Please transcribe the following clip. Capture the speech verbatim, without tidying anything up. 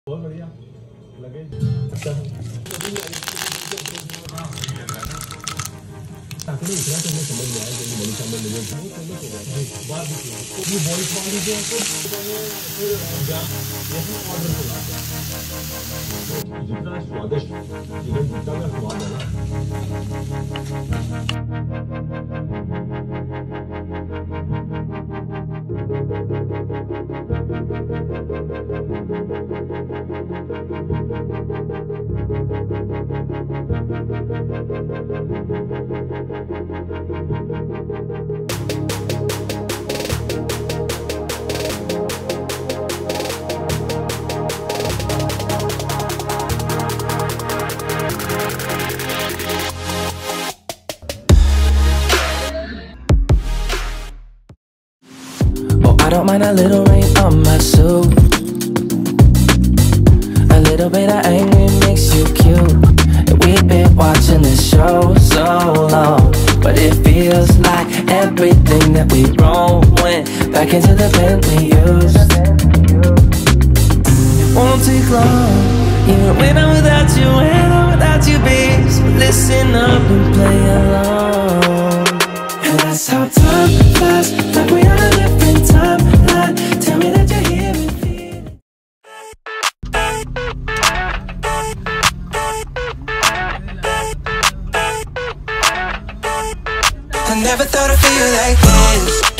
बहुत बढ़िया लगे। ताकि इतना तो मैं समझ में आया कि मनीषा में मुझे बात ये वॉइस वाली जो है फिर ऑर्डर को जितना स्वादिष्ट चिकन टिक्का का स्वाद है I don't mind a little rain on my suit. A little bit of anger makes you cute. We've been watching this show so long, but it feels like everything that we wrote went back into the pen we used. It won't take long, even when I'm without you, when I'm without you, babe. So listen up and play along. And that's how time flies, like we are a different timeline. Tell me that you're here and feel it. I never thought I'd feel like this.